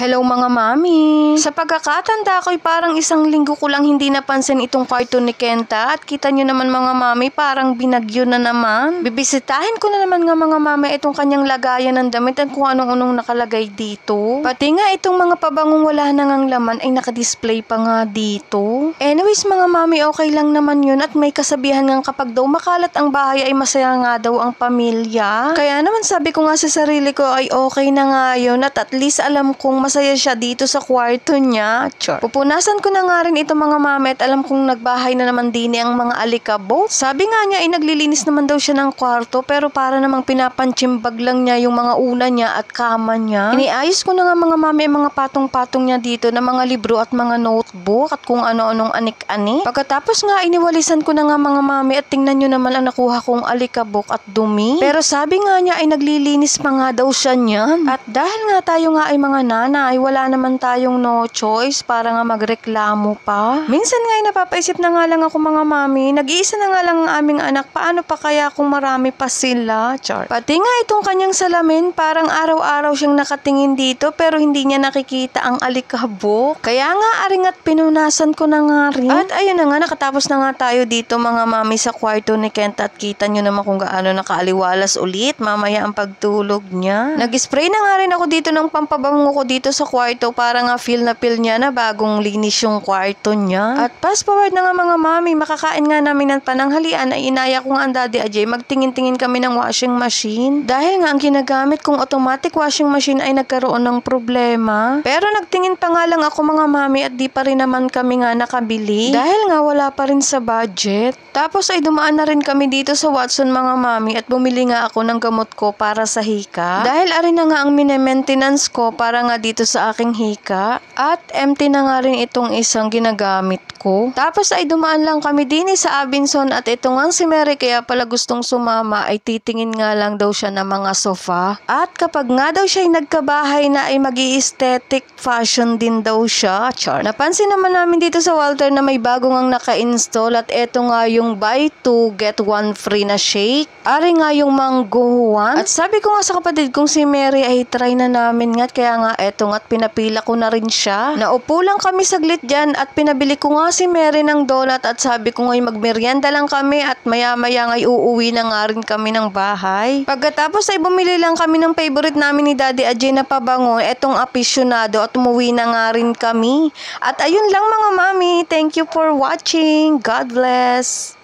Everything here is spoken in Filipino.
Hello mga mami! Sa pagkakatanda ko'y parang isang linggo ko lang hindi napansin itong kwarto ni Kenta at kita nyo naman mga mami parang binagyo na naman. Bibisitahin ko na naman nga mga mami itong kanyang lagayan ng damit at kung anong-anong nakalagay dito. Pati nga itong mga pabangong wala na ngang laman ay nakadisplay pa nga dito. Anyways mga mami, okay lang naman yun at may kasabihan nga kapag daw makalat ang bahay ay masaya nga daw ang pamilya. Kaya naman sabi ko nga sa sarili ko ay okay na nga yun at least alam kong masaya siya dito sa kwarto niya. Char. Pupunasan ko na nga rin ito mga mami at alam kong nagbahay na naman din ang mga alikabok. Sabi nga niya ay naglilinis naman daw siya ng kwarto pero para namang pinapanchimbag lang niya yung mga una niya at kama niya. Iniayos ko na nga mga mami ang mga patong-patong niya dito na mga libro at mga notebook at kung ano-anong anik-anik. Pagkatapos nga iniwalisan ko na nga mga mami at tingnan nyo naman ang nakuha kong alikabok at dumi. Pero sabi nga niya ay naglilinis pa nga daw siya niyan. At dahil nga tayo nga ay mga nanay, wala naman tayong no choice para nga magreklamo pa. Minsan nga ay napapaisip na nga lang ako mga mami, nag-iisa na nga lang ang aming anak, paano pa kaya kung marami pa sila? Char. Pati nga itong kanyang salamin, parang araw-araw siyang nakatingin dito pero hindi niya nakikita ang alikabok. Kaya nga aring at pinunasan ko na nga rin. At ayun na nga, nakatapos na nga tayo dito mga mami sa kwarto ni Kenta at kita nyo naman kung gaano nakaaliwalas ulit mamaya ang pagtulog niya. Nag-spray na nga rin ako dito ng pampabango ko dito sa kwarto para nga feel niya na bagong linis yung kwarto niya. At fast forward na nga mga mami, makakain nga namin ng pananghalian ay inaya ko nga ang Daddy Ajay, magtingin-tingin kami ng washing machine. Dahil nga ang ginagamit kong automatic washing machine ay nagkaroon ng problema. Pero nagtingin pa nga lang ako mga mami at di pa rin naman kami nga nakabili. Dahil nga wala pa rin sa budget. Tapos ay dumaan na rin kami dito sa Watson mga mami at bumili nga ako ng gamot ko para sa hika. Dahil arin na nga ang mine-maintenance ko para nga dito sa aking hika. At empty na nga rin itong isang ginagamit ko. Tapos ay dumaan lang kami din sa Abinson at ito nga si Mary kaya pala gustong sumama ay titingin nga lang daw siya ng mga sofa. At kapag nga daw siya ay nagkabahay na ay mag-i-aesthetic fashion din daw siya. Char. Napansin naman namin dito sa Walter na may bago ngang naka-install at ito nga yung buy 2 get 1 free na shake. Ari nga yung mango one. At sabi ko nga sa kapatid kong si Mary ay try na namin nga kaya nga eto nga't pinapila ko na rin siya. Naupo lang kami saglit dyan at pinabili ko nga si Mary ng donut at sabi ko nga'y magmerienda lang kami at maya-maya nga'y uuwi na nga rin kami ng bahay. Pagkatapos ay bumili lang kami ng favorite namin ni Daddy Ajay na pabango, etong aficionado at umuwi na nga rin kami. At ayun lang mga mami, thank you for watching. God bless!